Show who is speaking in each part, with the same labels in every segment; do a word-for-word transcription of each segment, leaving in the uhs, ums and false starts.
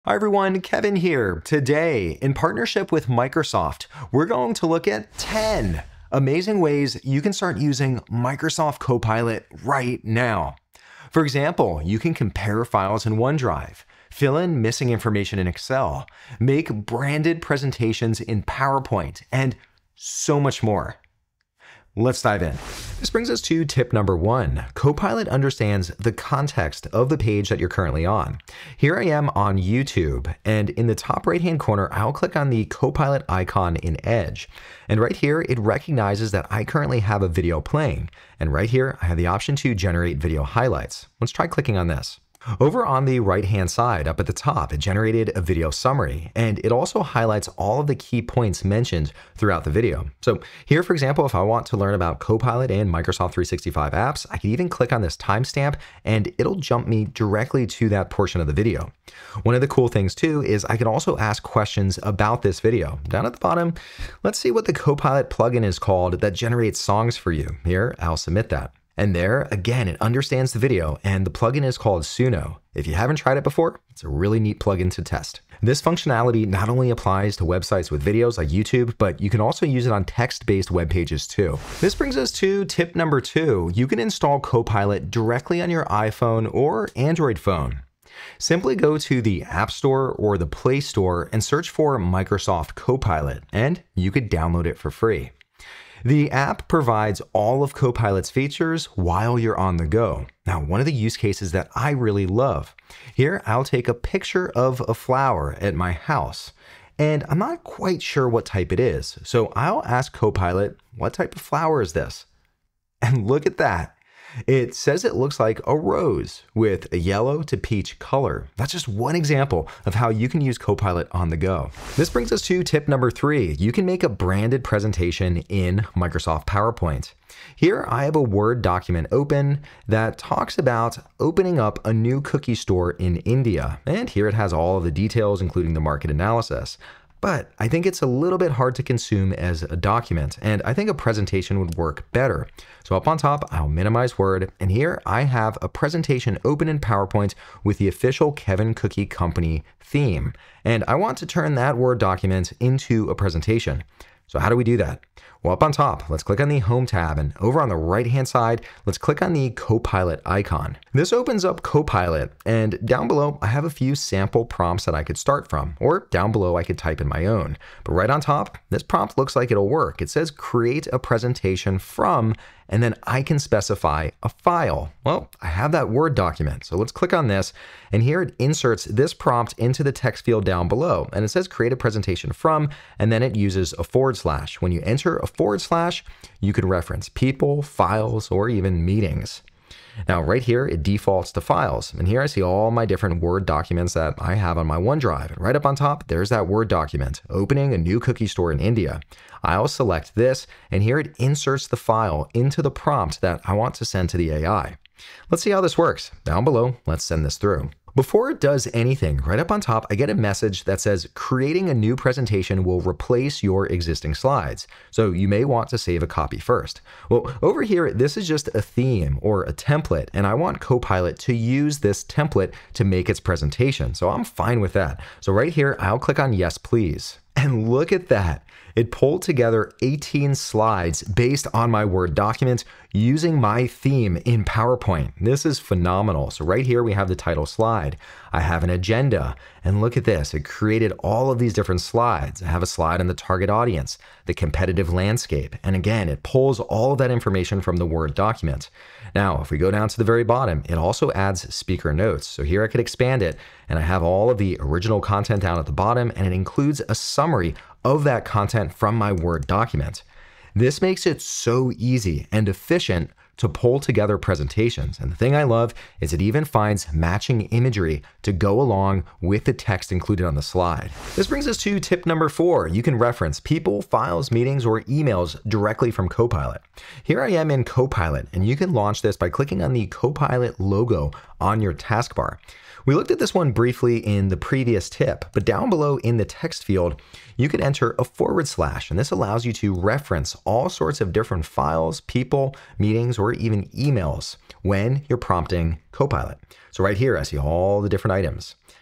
Speaker 1: Hi everyone, Kevin here. Today, in partnership with Microsoft, we're going to look at ten amazing ways you can start using Microsoft Copilot right now. For example, you can compare files in OneDrive, fill in missing information in Excel, make branded presentations in PowerPoint, and so much more. Let's dive in. This brings us to tip number one. Copilot understands the context of the page that you're currently on. Here I am on YouTube, and in the top right-hand corner, I'll click on the Copilot icon in Edge. And right here, it recognizes that I currently have a video playing. And right here, I have the option to generate video highlights. Let's try clicking on this. Over on the right-hand side, up at the top, it generated a video summary, and it also highlights all of the key points mentioned throughout the video. So here, for example, if I want to learn about Copilot and Microsoft three sixty-five apps, I can even click on this timestamp, and it'll jump me directly to that portion of the video. One of the cool things, too, is I can also ask questions about this video. Down at the bottom, let's see what the Copilot plugin is called that generates songs for you. Here, I'll submit that. And there, again, it understands the video, and the plugin is called Suno. If you haven't tried it before, it's a really neat plugin to test. This functionality not only applies to websites with videos like YouTube, but you can also use it on text-based web pages too. This brings us to tip number two. You can install Copilot directly on your iPhone or Android phone. Simply go to the App Store or the Play Store and search for Microsoft Copilot, and you could download it for free. The app provides all of Copilot's features while you're on the go. Now, one of the use cases that I really love. Here, I'll take a picture of a flower at my house, and I'm not quite sure what type it is. So I'll ask Copilot, what type of flower is this? And look at that. It says it looks like a rose with a yellow to peach color. That's just one example of how you can use Copilot on the go. This brings us to tip number three. You can make a branded presentation in Microsoft PowerPoint. Here I have a Word document open that talks about opening up a new cookie store in India. And here it has all of the details, including the market analysis. But I think it's a little bit hard to consume as a document, and I think a presentation would work better. So up on top, I'll minimize Word, and here I have a presentation open in PowerPoint with the official Kevin Cookie Company theme. And I want to turn that Word document into a presentation. So how do we do that? Well, up on top, let's click on the Home tab, and over on the right-hand side, let's click on the Copilot icon. This opens up Copilot, and down below, I have a few sample prompts that I could start from, or down below, I could type in my own. But right on top, this prompt looks like it'll work. It says create a presentation from, and then I can specify a file. Well, I have that Word document, so let's click on this, and here it inserts this prompt into the text field down below, and it says create a presentation from, and then it uses a forward slash. When you enter a forward slash, you could reference people, files, or even meetings. Now right here, it defaults to files. And here I see all my different Word documents that I have on my OneDrive. And right up on top, there's that Word document, opening a new cookie store in India. I'll select this, and here it inserts the file into the prompt that I want to send to the A I. Let's see how this works. Down below, let's send this through. Before it does anything, right up on top, I get a message that says creating a new presentation will replace your existing slides. So you may want to save a copy first. Well, over here, this is just a theme or a template, and I want Copilot to use this template to make its presentation. So I'm fine with that. So right here, I'll click on Yes, Please. And look at that. It pulled together eighteen slides based on my Word document using my theme in PowerPoint. This is phenomenal. So right here we have the title slide. I have an agenda, and look at this. It created all of these different slides. I have a slide on the target audience, the competitive landscape, and again, it pulls all of that information from the Word document. Now, if we go down to the very bottom, it also adds speaker notes. So here I could expand it, and I have all of the original content down at the bottom, and it includes a summary of that content from my Word document. This makes it so easy and efficient to pull together presentations. And the thing I love is it even finds matching imagery to go along with the text included on the slide. This brings us to tip number four. You can reference people, files, meetings, or emails directly from Copilot. Here I am in Copilot, and you can launch this by clicking on the Copilot logo on your taskbar. We looked at this one briefly in the previous tip, but down below in the text field, you can enter a forward slash, and this allows you to reference all sorts of different files, people, meetings, or even emails when you're prompting Copilot. So right here, I see all the different items.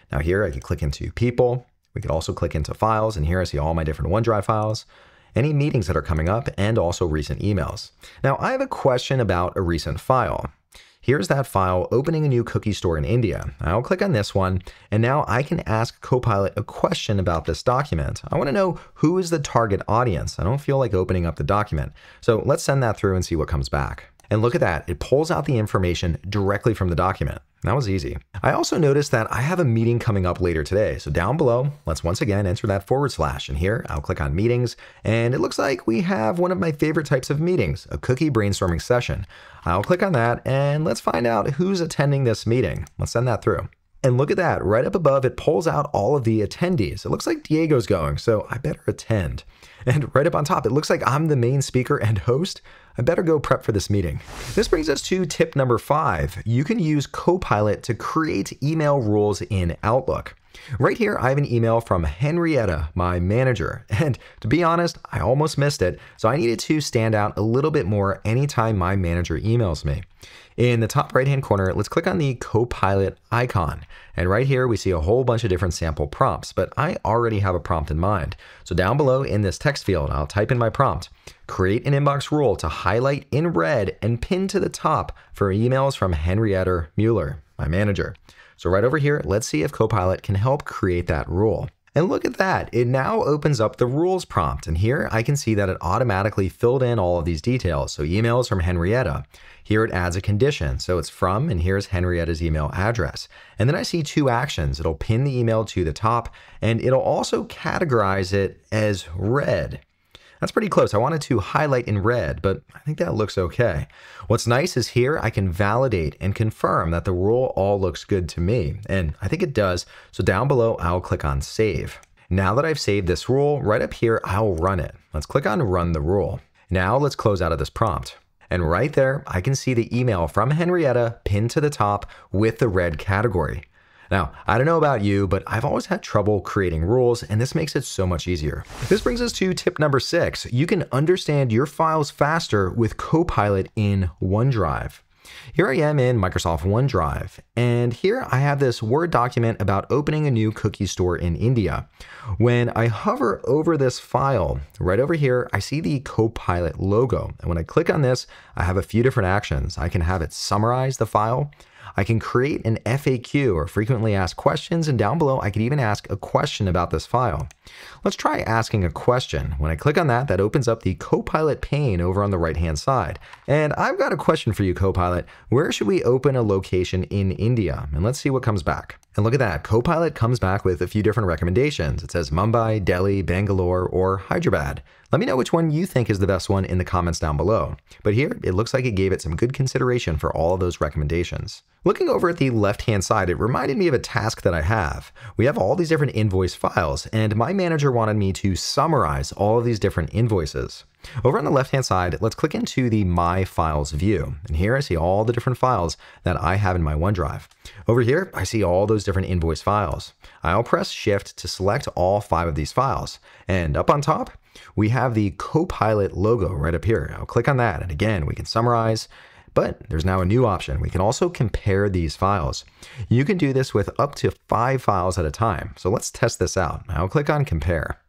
Speaker 1: Now here I can click into people. We could also click into files, and here I see all my different OneDrive files, any meetings that are coming up, and also recent emails. Now I have a question about a recent file. Here's that file, opening a new cookie store in India. I'll click on this one, and now I can ask Copilot a question about this document. I want to know who is the target audience. I don't feel like opening up the document. So let's send that through and see what comes back. And look at that, it pulls out the information directly from the document. That was easy. I also noticed that I have a meeting coming up later today. So down below, let's once again enter that forward slash. And here I'll click on meetings. And it looks like we have one of my favorite types of meetings, a cookie brainstorming session. I'll click on that and let's find out who's attending this meeting. Let's send that through. And look at that, right up above, it pulls out all of the attendees. It looks like Diego's going, so I better attend. And right up on top, it looks like I'm the main speaker and host. I better go prep for this meeting. This brings us to tip number five. You can use Copilot to create email rules in Outlook. Right here, I have an email from Henrietta, my manager. And to be honest, I almost missed it, so I needed to stand out a little bit more anytime my manager emails me. In the top right-hand corner, let's click on the Copilot icon. And right here, we see a whole bunch of different sample prompts, but I already have a prompt in mind. So down below in this text field, I'll type in my prompt. Create an inbox rule to highlight in red and pin to the top for emails from Henrietta Mueller, my manager. So right over here, let's see if Copilot can help create that rule. And look at that, it now opens up the rules prompt. And here I can see that it automatically filled in all of these details. So emails from Henrietta. Here it adds a condition. So it's from, and here's Henrietta's email address. And then I see two actions. It'll pin the email to the top, and it'll also categorize it as read. That's pretty close. I wanted to highlight in red, but I think that looks okay. What's nice is here I can validate and confirm that the rule all looks good to me, and I think it does. So down below, I'll click on save. Now that I've saved this rule, right up here, I'll run it. Let's click on run the rule. Now let's close out of this prompt. And right there, I can see the email from Henrietta pinned to the top with the red category. Now, I don't know about you, but I've always had trouble creating rules, and this makes it so much easier. This brings us to tip number six. You can understand your files faster with Copilot in OneDrive. Here I am in Microsoft OneDrive, and here I have this Word document about opening a new cookie store in India. When I hover over this file, right over here, I see the Copilot logo. And when I click on this, I have a few different actions. I can have it summarize the file. I can create an F A Q, or frequently asked questions, and down below I could even ask a question about this file. Let's try asking a question. When I click on that, that opens up the Copilot pane over on the right-hand side. And I've got a question for you, Copilot. Where should we open a location in India? And let's see what comes back. And look at that, Copilot comes back with a few different recommendations. It says Mumbai, Delhi, Bangalore, or Hyderabad. Let me know which one you think is the best one in the comments down below. But here, it looks like it gave it some good consideration for all of those recommendations. Looking over at the left-hand side, it reminded me of a task that I have. We have all these different invoice files, and my manager wanted me to summarize all of these different invoices. Over on the left-hand side, let's click into the My Files view. And here I see all the different files that I have in my OneDrive. Over here, I see all those different invoice files. I'll press Shift to select all five of these files. And up on top, we have the Copilot logo right up here. I'll click on that, and again, we can summarize. But there's now a new option. We can also compare these files. You can do this with up to five files at a time. So let's test this out. I'll click on Compare.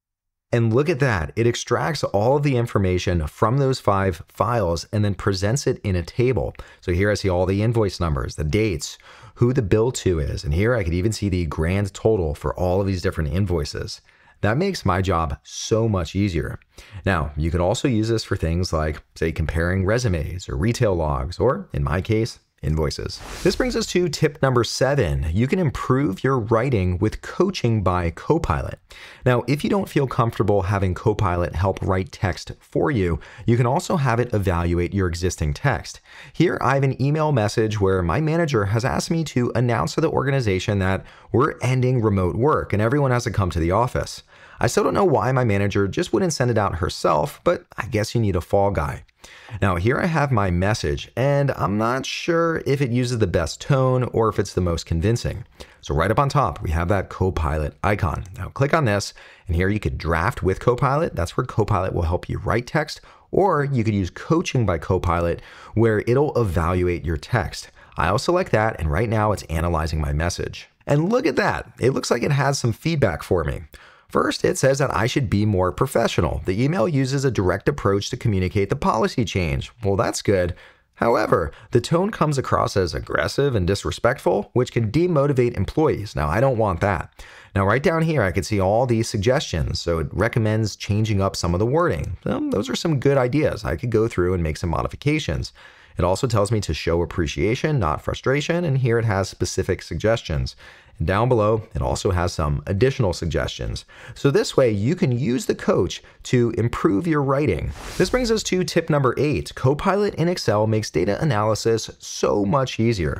Speaker 1: And look at that. It extracts all of the information from those five files and then presents it in a table. So here I see all the invoice numbers, the dates, who the bill to is. And here I could even see the grand total for all of these different invoices. That makes my job so much easier. Now, you could also use this for things like, say, comparing resumes or retail logs, or in my case, invoices. This brings us to tip number seven. You can improve your writing with coaching by Copilot. Now, if you don't feel comfortable having Copilot help write text for you, you can also have it evaluate your existing text. Here, I have an email message where my manager has asked me to announce to the organization that we're ending remote work and everyone has to come to the office. I still don't know why my manager just wouldn't send it out herself, but I guess you need a fall guy. Now here I have my message, and I'm not sure if it uses the best tone or if it's the most convincing. So right up on top, we have that Copilot icon. Now click on this, and here you could draft with Copilot. That's where Copilot will help you write text, or you could use coaching by Copilot, where it'll evaluate your text. I'll select that, and right now it's analyzing my message. And look at that. It looks like it has some feedback for me. First, it says that I should be more professional. The email uses a direct approach to communicate the policy change. Well, that's good. However, the tone comes across as aggressive and disrespectful, which can demotivate employees. Now, I don't want that. Now, right down here, I can see all these suggestions. So it recommends changing up some of the wording. Um, those are some good ideas. I could go through and make some modifications. It also tells me to show appreciation, not frustration, and here it has specific suggestions. And down below, it also has some additional suggestions. So this way, you can use the coach to improve your writing. This brings us to tip number eight. Copilot in Excel makes data analysis so much easier.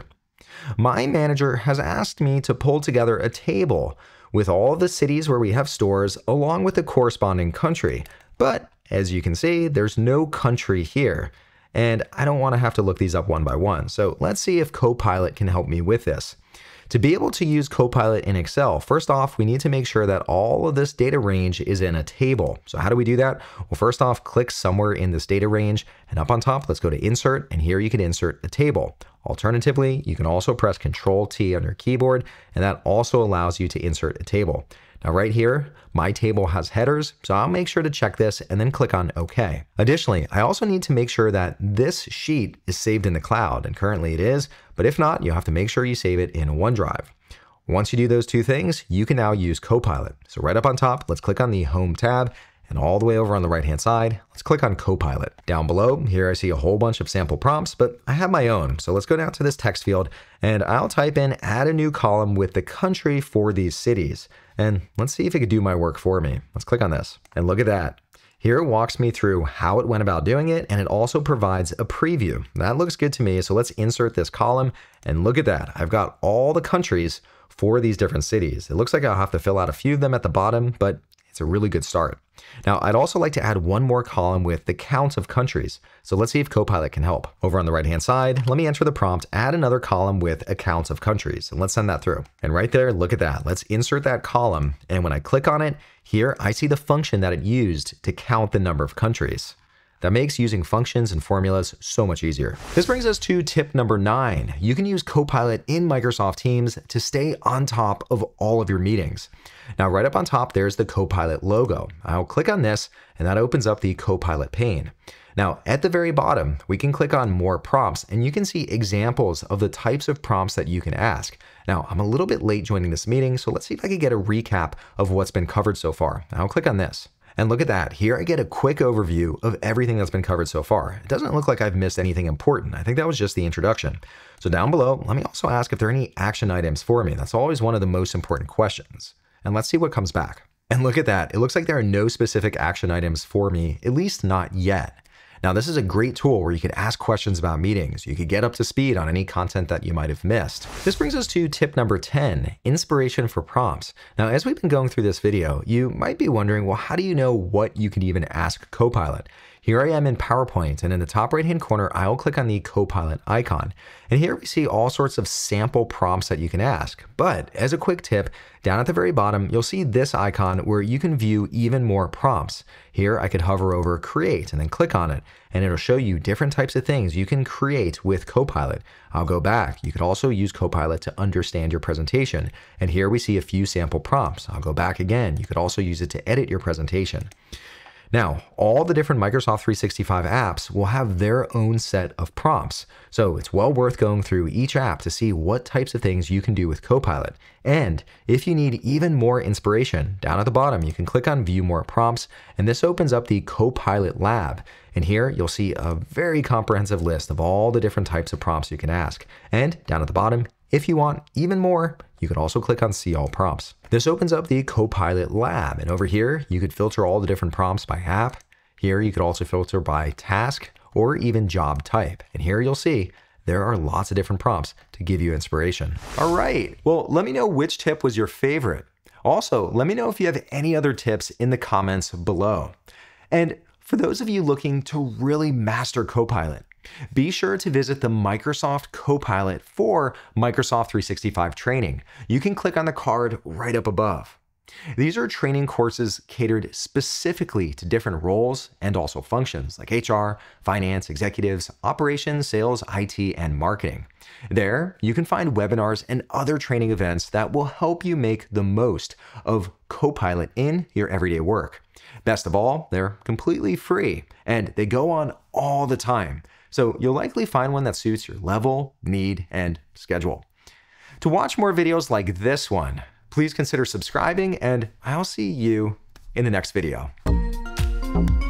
Speaker 1: My manager has asked me to pull together a table with all the cities where we have stores along with the corresponding country. But as you can see, there's no country here. And I don't want to have to look these up one by one. So let's see if Copilot can help me with this. To be able to use Copilot in Excel, first off, we need to make sure that all of this data range is in a table. So how do we do that? Well, first off, click somewhere in this data range, and up on top, let's go to Insert, and here you can insert a table. Alternatively, you can also press Control T on your keyboard, and that also allows you to insert a table. Now right here, my table has headers, so I'll make sure to check this and then click on OK. Additionally, I also need to make sure that this sheet is saved in the cloud, and currently it is, but if not, you'll have to make sure you save it in OneDrive. Once you do those two things, you can now use Copilot. So right up on top, let's click on the Home tab, and all the way over on the right-hand side, let's click on Copilot. Down below, here I see a whole bunch of sample prompts, but I have my own. So let's go down to this text field, and I'll type in add a new column with the country for these cities. And let's see if it could do my work for me. Let's click on this, and look at that. Here it walks me through how it went about doing it, and it also provides a preview. That looks good to me, so let's insert this column, and look at that. I've got all the countries for these different cities. It looks like I'll have to fill out a few of them at the bottom, but it's a really good start. Now, I'd also like to add one more column with the count of countries. So let's see if Copilot can help. Over on the right-hand side, let me enter the prompt, add another column with a count of countries, and let's send that through. And right there, look at that. Let's insert that column. And when I click on it, here I see the function that it used to count the number of countries. That makes using functions and formulas so much easier. This brings us to tip number nine. You can use Copilot in Microsoft Teams to stay on top of all of your meetings. Now, right up on top, there's the Copilot logo. I'll click on this, and that opens up the Copilot pane. Now, at the very bottom, we can click on more prompts, and you can see examples of the types of prompts that you can ask. Now, I'm a little bit late joining this meeting, so let's see if I can get a recap of what's been covered so far. I'll click on this. And look at that. Here I get a quick overview of everything that's been covered so far. It doesn't look like I've missed anything important. I think that was just the introduction. So down below, let me also ask if there are any action items for me. That's always one of the most important questions. And let's see what comes back. And look at that. It looks like there are no specific action items for me, at least not yet. Now, this is a great tool where you could ask questions about meetings. You could get up to speed on any content that you might have missed. This brings us to tip number ten, inspiration for prompts. Now, as we've been going through this video, you might be wondering, well, how do you know what you can even ask Copilot? Here I am in PowerPoint, and in the top right-hand corner, I'll click on the Copilot icon. And here we see all sorts of sample prompts that you can ask. But as a quick tip, down at the very bottom, you'll see this icon where you can view even more prompts. Here I could hover over Create and then click on it, and it'll show you different types of things you can create with Copilot. I'll go back. You could also use Copilot to understand your presentation. And here we see a few sample prompts. I'll go back again. You could also use it to edit your presentation. Now, all the different Microsoft three sixty-five apps will have their own set of prompts. So it's well worth going through each app to see what types of things you can do with Copilot. And if you need even more inspiration, down at the bottom, you can click on View More Prompts, and this opens up the Copilot Lab. And here you'll see a very comprehensive list of all the different types of prompts you can ask. And down at the bottom, if you want even more, you could also click on See All Prompts. This opens up the Copilot Lab, and over here, you could filter all the different prompts by app. Here, you could also filter by task or even job type. And here you'll see there are lots of different prompts to give you inspiration. All right, well, let me know which tip was your favorite. Also, let me know if you have any other tips in the comments below. And for those of you looking to really master Copilot, be sure to visit the Microsoft Copilot for Microsoft three sixty-five training. You can click on the card right up above. These are training courses catered specifically to different roles and also functions like H R, finance, executives, operations, sales, I T, and marketing. There, you can find webinars and other training events that will help you make the most of Copilot in your everyday work. Best of all, they're completely free and they go on all the time. So you'll likely find one that suits your level, need, and schedule. To watch more videos like this one, please consider subscribing, and I'll see you in the next video.